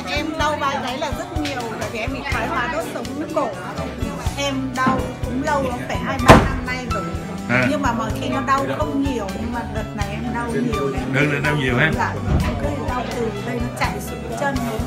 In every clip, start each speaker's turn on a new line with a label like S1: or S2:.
S1: em đau vai gáy là rất nhiều, tại vì em bị thoái hóa đốt sống cổ. Em đau cũng lâu lắm, phải 2-3 năm nay rồi. Nhưng mà mọi khi nó đau không nhiều, nhưng mà đợt này em đau nhiều đấy.
S2: Đợt này đau nhiều ha?
S1: Dạ, cứ đau từ đây nó chạy xuống chân luôn.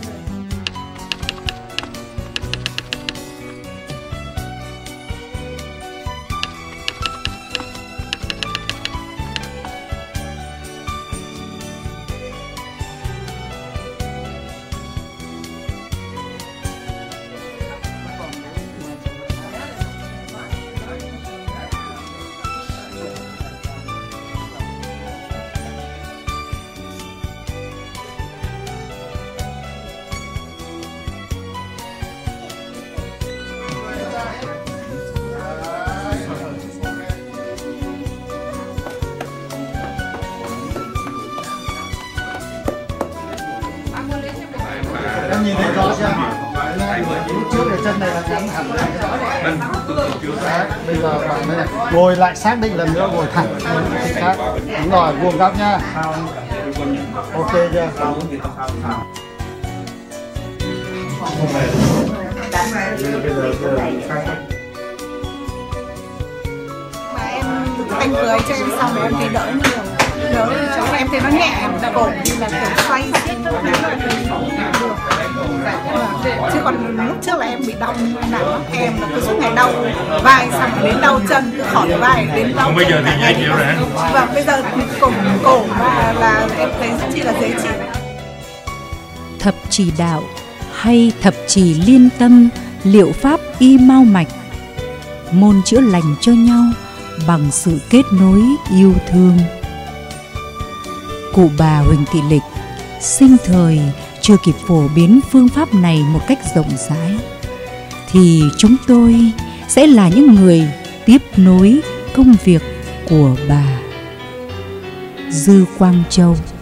S3: Em nhìn thấy rõ chưa? Lúc trước cái chân này là ngắn hẳn lên. Đấy, bây giờ bạn đây này. Ngồi lại xác định lần nữa, ngồi thẳng. Đúng rồi, vuông góc nhá. Ok chưa?
S1: Mà anh vừa cho em xong rồi em thấy đỡ nhiều. Đỡ cho em thấy nó nhẹ cổ như là kiểu xoay xin được. Chứ còn lúc trước là em bị đau nặng lắm, em là cứ suốt ngày đau vai, xong đến đau chân, cứ khỏi vai đến đau.
S2: Còn bây giờ thì dễ chịu rồi hả?
S1: Và bây giờ cổ là em thấy rất chi là dễ chịu.
S4: Thập trì đạo hay thập trì liên tâm, liệu pháp y mau mạch, môn chữa lành cho nhau bằng sự kết nối yêu thương. Cụ bà Huỳnh Thị Lịch sinh thời chưa kịp phổ biến phương pháp này một cách rộng rãi, thì chúng tôi sẽ là những người tiếp nối công việc của bà. Dư Quang Châu.